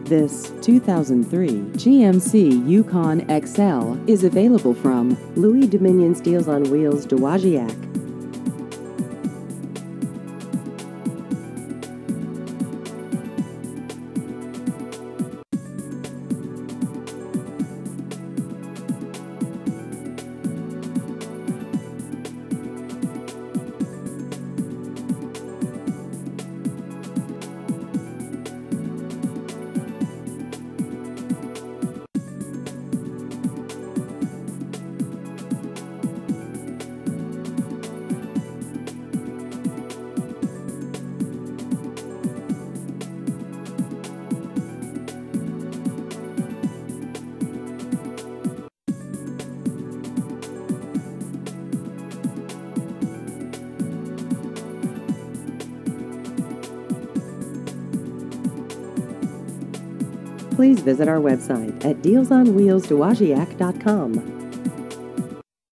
This 2003 GMC Yukon XL is available from Louis Dominion Steels on Wheels Dowagiac. Please visit our website at dealsonwheelsdowagiac.com.